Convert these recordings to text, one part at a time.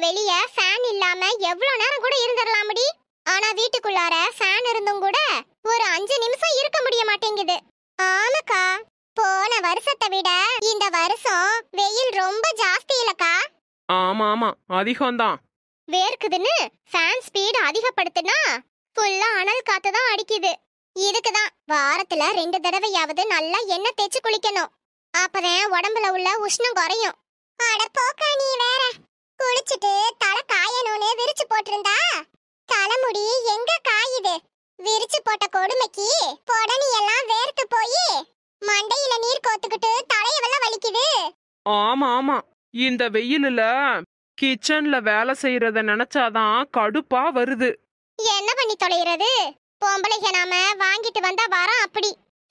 வெளிய ஃபேன் இல்லாம எவ்வளவு நேரம் கூட இருந்துடலாமடி. ஆனா வீட்டுக்குள்ளார ஃபேன் இருந்தும் கூட ஒரு 5 நிமிஷம் இருக்க முடிய மாட்டேங்குது. ஆமாக்கா, போன வருஷத்தை விட இந்த வருஷம் வெயில் ரொம்ப ஜாஸ்தி இல்லக்கா. ஆமா ஆமா, அதிகம்தான். வேர்க்குதுன்னு ஃபேன் ஸ்பீட் அதிகப்படுத்தினா ஃபுல்லா அனல் காத்து தான் அடிக்குது. இதுக்குதான் வாரத்துல 2 தடவையாவது நல்லா எண்ணெய் தேய்ச்சி குளிக்கணும். அப்பதான் உடம்புல உள்ள உஷ்ணம் குறையும். அட போக்கா, நீ வேற குளிச்சுட்டு தலை காயணும்னு விரிச்சு போட்டிருந்தா தலைமுடி எங்க காயுது? விரிச்சு போட்ட கொடுமைக்கு பொடனி எல்லாம் வேர்த்து போய் மண்டையில நீர் கோத்துக்கிட்டு தலையெல்லாம் வலிக்குது. ஆமா ஆமா, இந்த வெயிலுல கிச்சன்ல வேலை செய்யறத நினைச்சாதான் கடுப்பா வருது. என்ன பண்ணி தொலைகிறது? பொம்பளைங்க நாம வாங்கிட்டு வந்தா வரோம் அப்படி.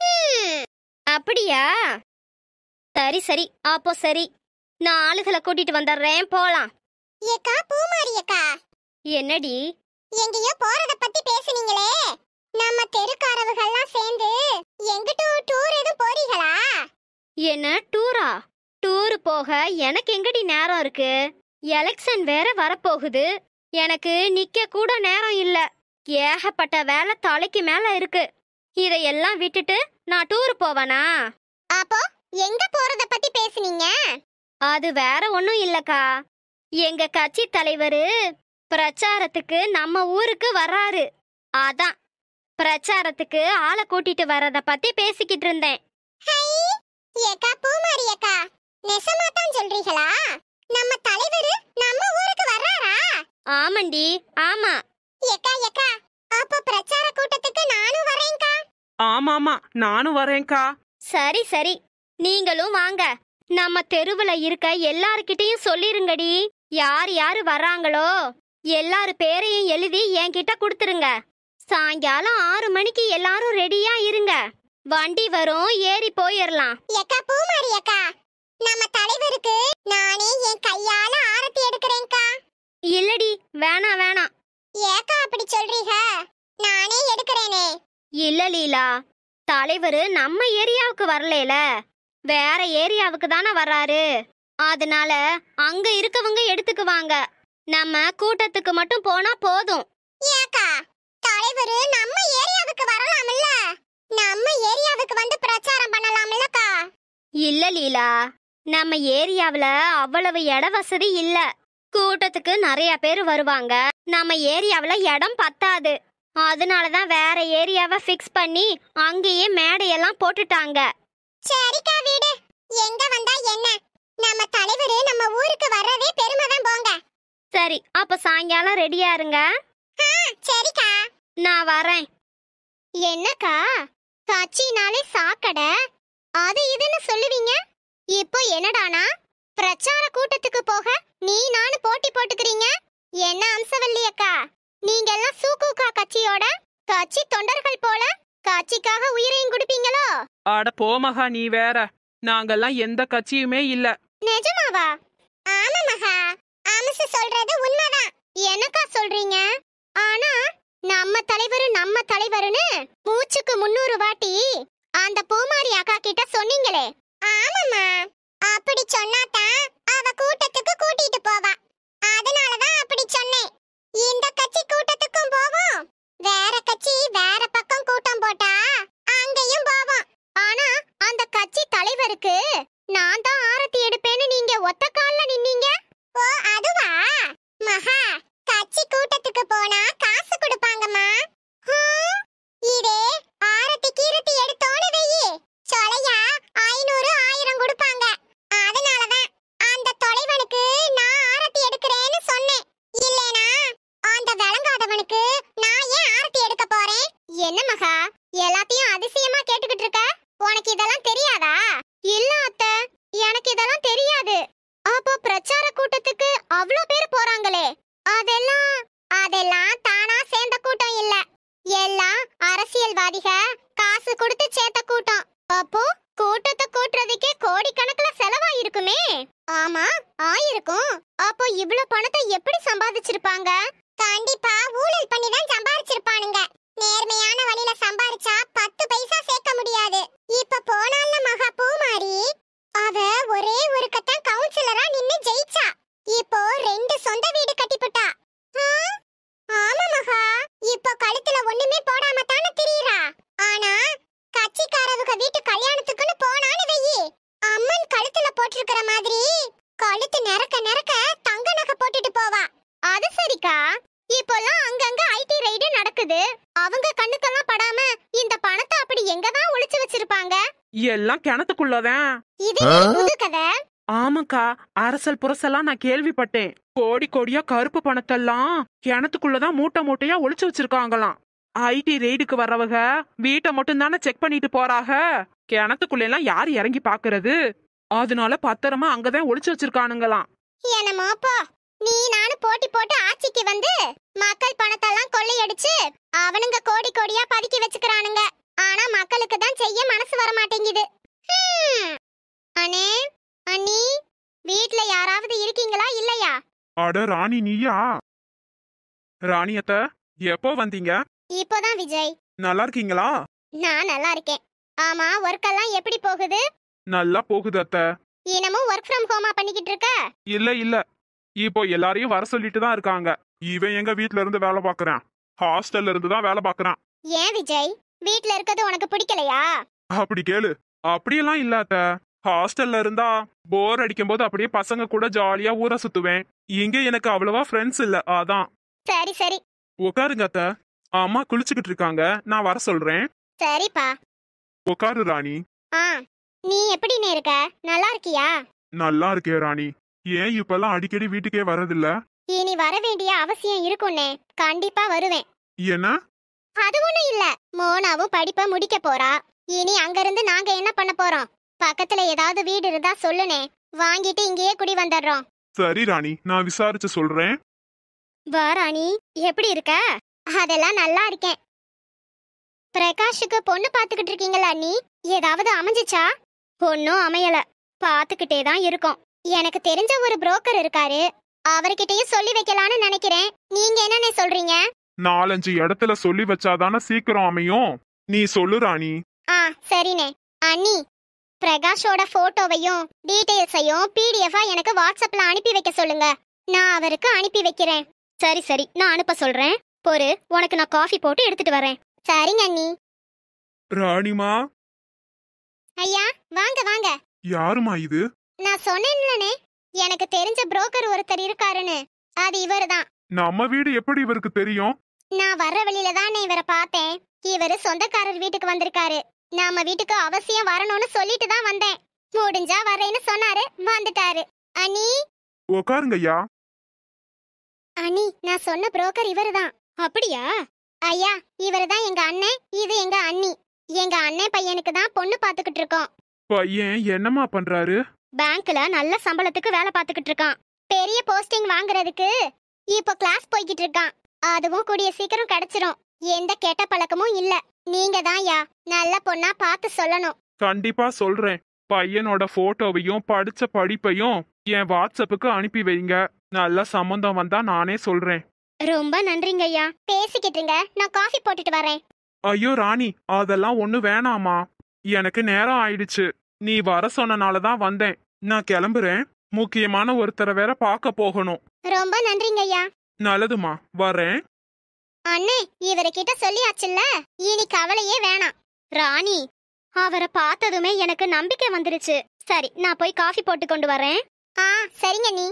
அப்படியா? சரி சரி, அப்போ சரி, நான் ஆளுகளை கூட்டிட்டு வந்துடுறேன், போலாம். ஏக்கா, பூமாரி அக்கா. என்னடி? எங்கேயோ போறத பத்தி பேசுனீங்களே, நம்ம தெருக்காரவங்கெல்லாம் சேர்ந்து எங்கிட்ட டூர் எதுவும் போறீங்களா? என்ன டூரா? டூர் போக எனக்கு எங்கடி நேரம் இருக்கு? எலெக்ஷன் வேற வரப்போகுது. எனக்கு நிக்க கூட நேரம் இல்ல. ஏகப்பட்ட வேலை தலைக்கு மேல இருக்கு. இதையெல்லாம் விட்டுட்டு நான் டூர் போவனா? அப்போ எங்க போறத பத்தி பேசுனீங்க? அது வேற ஒண்ணும் இல்லக்கா, எங்க கட்சி தலைவரு பிரச்சாரத்துக்கு நம்ம ஊருக்கு வர்றாரு. அதான் பிரச்சாரத்துக்கு ஆளை கூட்டிட்டு வர்றத பத்தி பேசிக்கிட்டு இருந்தேன். ஏக்கா பூமாரி அக்கா, நெசமா தான் சொல்றீங்களா? நம்ம தலைவர் நம்ம ஊருக்கு வர்றாரா? ஆமாண்டி, ஆமா. ஏக்கா ஏக்கா, அப்ப பிரச்சார கூட்டத்துக்கு நானும் வரேன்க்கா. ஆமா ஆமா, நானும் வரேன்க்கா. சரி சரி, நீங்களும் வாங்க. நம்ம தெருவுல இருக்க எல்லார்கிட்டயும் சொல்லிருங்கடி. யார் யாரு வர்றாங்களோ எல்லாரு பேரையும் எழுதி என்கிட்ட கொடுத்துருங்க. சாயங்காலம் 6 மணிக்கு எல்லாரும் ரெடியா இருங்க. வண்டி வரும், ஏறி போயிடலாம். ஏக்கா பூமாரி அக்கா, நம்ம தலைவருக்கு நானே என் கையால ஆரத்தி எடுக்கிறேன்க்கா. இல்லடி, வேணாம் வேணாம். ஏக்கா அப்படி சொல்றீங்க? நானே எடுக்கிறேனே. இல்ல லீலா, தலைவரு நம்ம ஏரியாவுக்கு வரலேல, வேற ஏரியாவுக்கு தானே வர்றாரு. அதனால அங்க இருக்கவங்க எடுத்துக்குவாங்க. நம்ம கூட்டத்துக்கு மட்டும் போனா போதும். ஏக்கா, தலைவரு நம்ம ஏரியாவுக்கு வரலாம்ல? நம்ம ஏரியாவுக்கு வந்து பிரச்சாரம் பண்ணலாம்லக்கா? இல்ல லீலா, நம்ம ஏரியாவுல அவ்வளவு இட வசதி இல்ல. கூட்டத்துக்கு நிறைய பேர் வருவாங்க. நம்ம ஏரியாவுல இடம் பத்தாது. அதனாலதான் வேற ஏரியாவை ஃபிக்ஸ் பண்ணி அங்கேயே மேடையெல்லாம் போட்டுட்டாங்க. சரிக்கா, வீடு எங்க வந்தா என்ன? நம்ம தலைவரு நம்ம ஊருக்கு வர்றதே பெருமைதான் போங்க. சரி, அப்ப சாயங்காலம் ரெடியா இருங்க. சரிக்கா, நான் வரேன். என்னக்கா, கட்சினாலே சாக்கடை அது இதுன்னு சொல்லுவீங்க. இப்போ என்னடானா பிரச்சார கூட்டத்துக்கு போக நீ நானும் போட்டி போட்டுக்கிறீங்க. என்ன அம்சவல்லி அக்கா, நீங்க எல்லாம் சூக்குக்கா கட்சியோட கட்சி தொண்டர்கள் போல கட்சிக்காக உயிரையும் கொடுப்பீங்களோ? அட போமகா, நீ வேற. நாங்கெல்லாம் எந்த கட்சியுமே இல்ல. நிஜமாவா? ஆமா மகா, அம்சு சொல்றது உண்மைதான். என்னக்கா சொல்றீங்க? ஆனா நம்ம தலைவருன்னு மூச்சுக்கு 300 வாட்டி அந்த பூமாரி அக்கா கிட்ட சொன்னீங்களே. ஆமாம்மா, அப்படி சொன்னாதான் அவ கூட்டத்துக்கு கூட்டிட்டு போவா. அதனாலதான் அப்படி சொன்னேன். இந்த கட்சி கூட்டத்துக்கும் போவோம், வேற கட்சி வேற பக்கம் கூட்டம் போட்டா அங்கேயும் போவோம். ஆனா அந்த கட்சி தலைவருக்கு நான் தான் ஆரத்தி எடுப்பேன்னு நீங்க ஒத்த கால்ல நின்னீங்க. ஓ அதுவா? மகா, கட்சி கூட்டத்துக்கு போனா காசு கொடுப்பாங்கம்மா. இதே ஆரத்தி கீரத்தி எடுத்தோன்னு வெயி சொலையா 500 1000 கொடுப்பாங்க. அதனாலதான் அந்த தொலைவனுக்கு நான் ஆரத்தி எடுக்கிறேன்னு சொன்னேன். இல்லனா அந்த விளங்காதவனுக்கு நான் ஏன் ஆரத்தி எடுக்க போறேன்? என்ன மகா, எல்லாத்தையும் அதிசயமா கேட்டுக்கிட்டு இருக்க? உனக்கு இதெல்லாம் தெரியாதா? இல்ல அத்தை, எனக்கு இதெல்லாம் தெரியாது. அப்போ பிரச்சார கூட்டத்துக்கு அவ்ளோ பேர் போறாங்களே, அதெல்லாம் தானா சேர்ந்த கூட்டம் இல்ல. எல்லாம் அரசியல்வாதிக காசு கொடுத்து சேர்த்த கூட்டம். அப்போ கூட்டத்தை கூட்டுறதுக்கே கோடிக்கணக்குல செலவாயிருக்குமே. ஆமா, ஆயிருக்கும். அப்போ இவ்ளோ பணத்தை எப்படி சம்பாதிச்சிருப்பாங்க? கண்டிப்பா ஊழல் பண்ணி தான் சம்பாதிச்சிருப்பானுங்க. நேர்மையான வழியில சம்பாரிச்சா 10 பைசா சேர்க்க முடியாது. இப்ப போனால மகா பூமாரி, அவ ஒரே ஒருக்கத்தான் கவுன்சிலரா நின்னு ஜெயிச்சா. இப்போ 2 சொந்த வீடு கழுத்து நெரக்க நெரக்க தங்க நகை போட்டுட்டு போவா. அது சரிக்கா, இப்போல்லாம் அங்கங்க ஐடி ரைடு நடக்குது. அவங்க கண்ணுக்கெல்லாம் படாம இந்த பணத்தை அப்படி எங்கதான் ஒளிச்சு வச்சிருப்பாங்க? எல்லாம் கிணத்துக்குள்ளதான். இது என்ன புது கதை? ஆமாக்கா, அரசல் புரசெல்லாம் நான் கேள்விப்பட்டேன். கோடி கோடியா கருப்பு பணத்தெல்லாம் கிணத்துக்குள்ளதான் மூட்டை மூட்டையா ஒளிச்சு வச்சிருக்காங்களாம். ஐடி ரெய்டுக்கு வர்றவங்க வீட்டை மட்டும் தானே செக் பண்ணிட்டு போறாங்க. கிணத்துக்குள்ள எல்லாம் யார் இறங்கி பாக்குறது? அதனால பத்திரமா அங்கதான் ஒளிச்சு வச்சிருக்கானுங்களாம். என்னமோ போ. நீ நானும் போட்டி போட்டு ஆட்சிக்கு வந்து மக்கள் பணத்தெல்லாம் கொள்ளையடிச்சு அவனுங்க கோடி கோடியா பதுக்கி வச்சுக்கிறானுங்க. ஆனா மக்களுக்கு தான் செய்ய மனசு வர மாட்டேங்குது. அண்ணே, அண்ணி, வீட்ல யாராவது இருக்கீங்களா இல்லையா? அட ராணி, நீயா? ராணி அத்த, எப்போ வந்தீங்க? இப்போதான் விஜய். நல்லா இருக்கீங்களா? நான் நல்லா இருக்கேன். ஆமா, ஒர்க் எல்லாம் எப்படி போகுது? நல்லா போகுது அத்த. இன்னமும் ஒர்க் ஃப்ரம் ஹோமா பண்ணிக்கிட்டு இருக்க? இல்ல, இப்போ எல்லாரையும் வர சொல்லிட்டு தான் இருக்காங்க. இவன் எங்க வீட்ல இருந்து வேலை பாக்குறான், ஹாஸ்டல்ல இருந்து தான் வேலை பாக்குறான். ஏன் விஜய், வீட்ல இருக்கிறது உனக்கு பிடிக்கலையா? அப்படி கேளு. அப்படியெல்லாம் இல்ல அத்த. ஹாஸ்டல்ல இருந்தா போர் அடிக்கும் போது அப்படியே பசங்க கூட ஜாலியா ஊரை சுத்துவேன். இங்க எனக்கு அவ்வளவா ஃப்ரெண்ட்ஸ் இல்ல, அதான். சரி சரி, உட்காருங்க அத்த. அம்மா குளிச்சுக்கிட்டு இருக்காங்க, நான் வர சொல்றேன். சரிப்பா. உட்காரு ராணி. ஆ, நீ எப்படின்னு இருக்க? நல்லா இருக்கியா? நல்லா இருக்கே ராணி. ஏன் இப்பெல்லாம் அடிக்கடி வீட்டுக்கே வரதில்ல? இனி வர வேண்டிய அவசியம் இருக்கும்னே. கண்டிப்பா வருவேன். என்ன? அது ஒண்ணும் இல்ல. மோனாவும் படிப்ப முடிக்க போறா. இனி அங்க இருந்து நாங்க என்ன பண்ண போறோம்? பக்கத்துல ஏதாவது வீடு இருந்தா சொல்லுனே, வாங்கிட்டு இங்கேயே குடி வந்துடுறோம். சரி ராணி, நான் விசாரிச்சு சொல்றேன். வா ராணி, எப்படி இருக்க? அதெல்லாம் நல்லா இருக்கேன். பிரகாஷுக்கு பொண்ணு பாத்துக்கிட்டு இருக்கீங்களா நீ? ஏதாவது அமைஞ்சிச்சா? ஒன்னும் அமையல, பாத்துக்கிட்டே தான் இருக்கோம். எனக்கு தெரிஞ்ச ஒரு புரோக்கர் இருக்காரு, அவர்கிட்டயும் சொல்லி வைக்கலான்னு நினைக்கிறேன். நீங்க என்னன்னு சொல்றீங்க? 4-5 இடத்துல சொல்லி வச்சாதானே சீக்கிரம் அமையும். நீ சொல்லு ராணி. ஆ, சரிண்ணே. அண்ணி, பிரகாஷோட போட்டோவையும் டீடைல்ஸையும் பிடிஎஃபா எனக்கு வாட்ஸ்அப்ல அனுப்பி வைக்க சொல்லுங்க. நான் அவருக்கு அனுப்பி வைக்கிறேன். சரி சரி, நான் அனுப்ப சொல்றேன். பொறு, உனக்கு நான் காஃபி போட்டு எடுத்துட்டு வரேன். சரிங்க அண்ணி. ராணிமா. ஐயா, வாங்க வாங்க. யாருமா இது? நான் சொன்னேன்லனே, எனக்கு தெரிஞ்ச புரோக்கர் ஒருத்தர் இருக்காருன்னு. அது இவர்தான். நம்ம வீடு எப்படி இவருக்கு தெரியும்? நான் வர்ற வழியில தானே இவரை பார்த்தேன். இவரு சொந்தக்காரர் வீட்டுக்கு வந்திருக்காரு. நாம வீட்டுக்கு அவசியம் வரணும்னு சொல்லிட்டு தான் வந்தேன். முடிஞ்சா வரேன்னு சொன்னாரு, வந்துட்டாரு. அண்ணி. உட்காருங்கய்யா. அண்ணி, நான் சொன்ன புரோக்கர் இவருதான். அப்படியா? ஐயா, இவருதான் எங்க அண்ணன், இது எங்க அண்ணி. எங்க அண்ணன் பையனுக்கு தான் பொண்ணு பாத்துக்கிட்டு இருக்கோம். பையன் என்னமா பண்றாரு? பேங்க்ல நல்ல சம்பளத்துக்கு வேலை பார்த்துக்கிட்டு இருக்கான். பெரிய போஸ்டிங் வாங்குறதுக்கு இப்போ கிளாஸ் போய்கிட்டு இருக்கான். அதுவும் கூடிய சீக்கிரம் கிடைச்சிரும். எந்த கெட்ட பழக்கமும் இல்ல. நீங்க தான் யா நல்ல பொண்ணா பார்த்து சொல்லணும். கண்டிப்பா சொல்றேன். பையனோட போட்டோவையும் படிச்ச படிப்பையும் என் வாட்ஸ்அப்புக்கு அனுப்பி வைங்க. நல்ல சம்பந்தம் வந்தா நானே சொல்றேன். ரொம்ப நன்றிங்க ஐயா. பேசிக்கிட்டுங்க, நான் காஃபி போட்டுட்டு வரேன். ஐயோ ராணி, அதெல்லாம் ஒண்ணு வேணாமா. எனக்கு நேரம் ஆயிடுச்சு. நீ வர சொன்னனாலதான் வந்தேன். நான் கிளம்புறேன். முக்கியமான ஒருத்தரை வேற பார்க்க போகணும். ரொம்ப நன்றிங்க ஐயா. நல்லதுமா, வரேன். அண்ணே, இவர்கிட்ட சொல்லியாச்சுல்ல, இனி கவலையே வேணாம். ராணி, அவரை பார்த்ததுமே எனக்கு நம்பிக்கை வந்துருச்சு. சரி, நான் போய் காஃபி போட்டு கொண்டு வரேன். ஆ, சரிங்க நீ.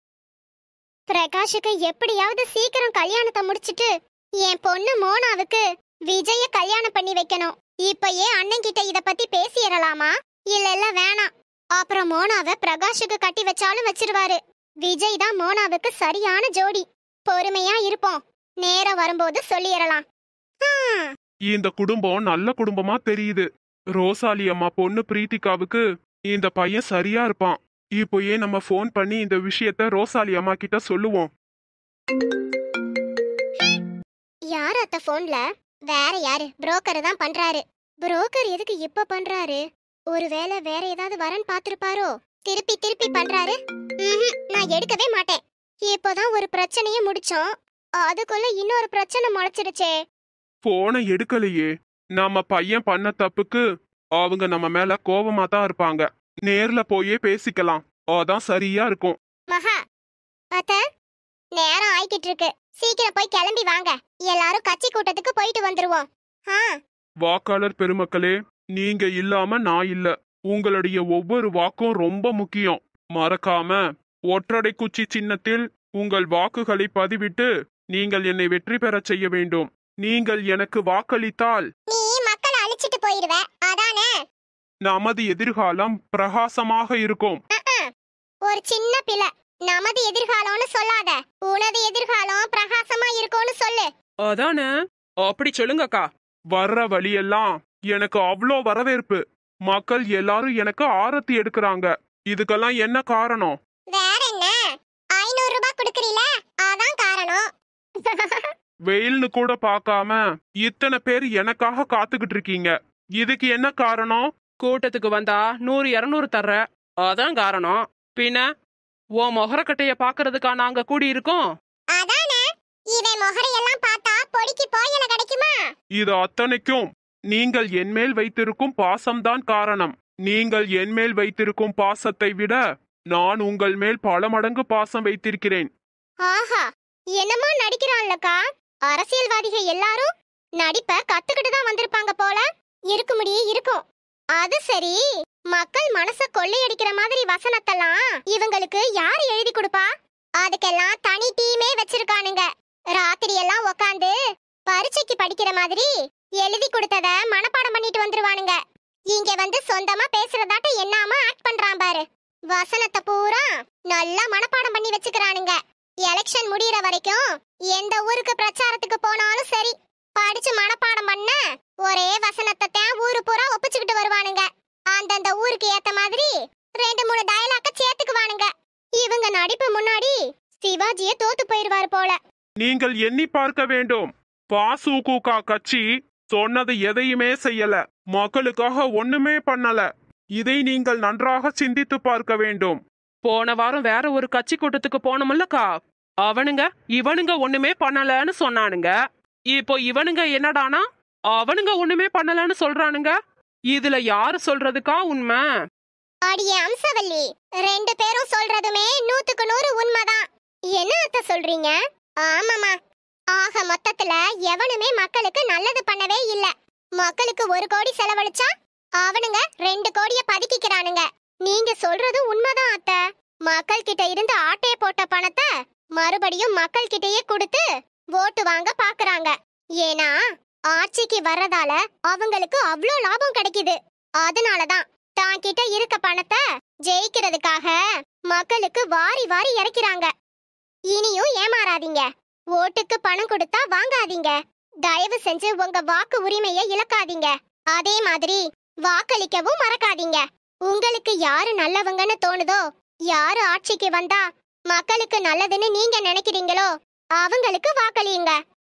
பிரகாஷுக்கு எப்படியாவது சீக்கிரம் கல்யாணத்தை முடிச்சிட்டு என் பொண்ணு மோனாவுக்கு விஜய கல்யாணம் பண்ணி வைக்கணும். இப்பயே அண்ணன் கிட்ட இத பத்தி பேசிடலாமா? இல்ல வேணாம். அப்புறம் மோனாவை பிரகாஷுக்கு கட்டி வச்சாலும் வச்சிருவாரு. விஜய் தான் மோனாவுக்கு சரியான ஜோடி. பொறுமையா இருப்போம். நேரம் வரும்போது சொல்லிடலாம். இந்த குடும்பம் நல்ல குடும்பமா தெரியுது. ரோசாலி அம்மா பொண்ணு பிரீத்திகாவுக்கு இந்த பையன் சரியா இருப்பான். இப்போயே நம்ம ஃபோன் பண்ணி இந்த விஷயத்த ரோசாலி அம்மா கிட்ட சொல்லுவோம். யார் அத்த போன்ல? வேற யாரு? புரோக்கர் தான் பண்றாரு. புரோக்கர் எதுக்கு இப்ப பண்றாரு? ஒருவேளை வேற ஏதாவது வரன் பாத்திருப்பாரோ? திருப்பி திருப்பி பண்றாரு. நான் எடுக்கவே மாட்டேன். இப்போதான் ஒரு பிரச்சனையே முடிச்சோம், அதுக்குள்ள இன்னொரு பிரச்சனை முளைச்சிடுச்சே. போனை எடுக்கலையே. நம்ம பையன் பண்ண தப்புக்கு அவங்க நம்ம மேல கோபமா தான் இருப்பாங்க. நேர்ல போயே பேசிக்கலாம், அதான் சரியா இருக்கும். மகா அத்த, நேரம் ஆயிக்கிட்டு இருக்கு. சீக்கிரம் போய் கிளம்பி வாங்க. எல்லாரும் கட்சி கூட்டத்துக்கு போயிட்டு வந்துருவோம். வாக்காளர் பெருமக்களே, நீங்க இல்லாம நான் இல்ல. உங்களுடைய ஒவ்வொரு வாக்கும் ரொம்ப முக்கியம். மறக்காம ஒற்றடை குச்சி சின்னத்தில் உங்கள் வாக்குகளை பதிவிட்டு நீங்கள் என்னை வெற்றி பெறச் செய்ய வேண்டும். நீங்கள் எனக்கு வாக்களித்தால் நீ மக்களை அழிச்சிட்டு போயிருவ, அதானே? நமது எதிர்காலம் பிரகாசமாக இருக்கும். ஒரு சின்ன பிள்ளை நமது எதிர்காலம்னு சொல்லாத, உனது எதிர்காலம் பிரகாசமா இருக்கும்னு சொல்லு. அதானே? அப்படி சொல்லுங்கக்கா. வர்ற வழியெல்லாம் எனக்கு அவ்வளோ வரவேற்பு. மக்கள் எல்லாரும் எனக்கு ஆரத்தி எடுக்கிறாங்க. இதுக்கெல்லாம் என்ன காரணம்? வேற என்ன, 500 ரூபாய் கொடுக்கறீல, அதான் காரணம். வெயில்னு கூட பார்க்காம இத்தனை பேர் எனக்காக காத்துக்கிட்டு இருக்கீங்க. இதுக்கு என்ன காரணம்? கூட்டத்துக்கு வந்தா 100-200 தர்ற, அதான் காரணம். பின்ன உன் மொகரக்கட்டைய பாக்குறதுக்கா நாங்க கூடி இருக்கோம். அதானே, இவன் முகரையெல்லாம் பார்த்தா பொடிக்கு போயல கிடைக்குமா? இது அத்தனைக்கும் நீங்கள் என்மேல் வைத்திருக்கும் பாசம்தான் காரணம். நீங்கள் என்மேல் வைத்திருக்கும் பாசத்தை விட நான் உங்கள் மேல் பல மடங்கு பாசம் வைத்திருக்கிறேன். ஆஹா, என்னமா நடிக்கிறான்லக்கா. அரசியல்வாதிகள் எல்லாரும் நடிப்ப கத்துக்கிட்டு தான் வந்திருப்பாங்க போல. இருக்க முடியும் இருக்கும். அது சரி, மக்கள் மனச கொள்ளையடிக்கிற மாதிரி வசனத்தெல்லாம் இவங்களுக்கு யாரு எழுதி கொடுப்பா? அதுக்கெல்லாம் தனி டீமே வச்சிருக்கானுங்க. ராத்திரி எல்லாம் உக்காந்து பரீட்சைக்கு படிக்கிற மாதிரி எழுதி கொடுத்தத மனப்பாடம் பண்ணிட்டு வந்துருவானுங்க. இங்க வந்து சொந்தமா பேசுறதாட்ட என்னாம ஆக்ட் பண்றான் பாரு. வசனத்தை பூரா நல்லா மனப்பாடம் பண்ணி வச்சுக்கிறானுங்க. எலெக்ஷன் முடியற வரைக்கும் எந்த ஊருக்கு பிரச்சாரத்துக்கு போனாலும் சரி, படிச்சு மனப்பாடம் பண்ண ஒரே வசனத்தை தான் ஊரு பூரா ஒப்பிச்சுக்கிட்டு வருவானுங்க. அந்தந்த ஊருக்கு ஏத்த மாதிரி 2-3 டயலாக்க சேர்த்துக்குவானுங்க. இவங்க நடிப்பு முன்னாடி சிவாஜியே தோத்து போயிருவாரு போல. நீங்கள் எண்ணி பார்க்க வேண்டும். பாசுகூகா கட்சி சொன்னது எதையுமே செய்யல, மக்களுக்காக ஒண்ணுமே பண்ணல. இதை நீங்கள் நன்றாக சிந்தித்து பார்க்க வேண்டும். போன வாரம் வேற ஒரு கட்சி கூட்டத்துக்கு போனோம்லக்கா, அவனுங்க இவனுங்க ஒண்ணுமே பண்ணலன்னு சொன்னானுங்க. இப்போ இவனுங்க என்னடானா அவனுங்க ஒண்ணுமே பண்ணலன்னு சொல்றானுங்க. இதுல யாரு சொல்றதுக்கா உண்மை? அடியே அம்சவல்லி, 2 பேரும் சொல்றதுமே 100க்கு 100 உண்மைதான். என்ன அத்தை சொல்றீங்க? ஆமாமா, ஆக மொத்தத்துல எவனுமே மக்களுக்கு நல்லது பண்ணவே இல்ல. மக்களுக்கு 1 கோடி செலவழிச்சா அவனுங்க 2 கோடிய பதுக்கிக்கிறானுங்க. நீங்க சொல்றது உண்மைதான் அத்தை. மக்கள் கிட்ட இருந்து ஆட்டைய போட்ட பணத்தை மறுபடியும் மக்கள் கிட்டயே கொடுத்து ஓட்டு வாங்க பாக்குறாங்க. ஏன்னா ஆட்சிக்கு வர்றதால அவங்களுக்கு அவ்ளோ லாபம் கிடைக்குது. அதனாலதான் தான் கிட்ட இருக்க பணத்தை ஜெயிக்கிறதுக்காக மக்களுக்கு வாரி வாரி இறக்கிறாங்க. இனியும் ஏமாறாதீங்க. ஓட்டுக்கு பணம் கொடுத்தா வாங்காதீங்க. தயவு செஞ்சு உங்க வாக்கு உரிமையை இழக்காதீங்க. அதே மாதிரி வாக்களிக்கவும் மறக்காதீங்க. உங்களுக்கு யாரு நல்லவங்கன்னு தோணுதோ, யாரு ஆட்சிக்கு வந்தா மக்களுக்கு நல்லதுன்னு நீங்க நினைக்கிறீங்களோ அவங்களுக்கு வாக்களியுங்க.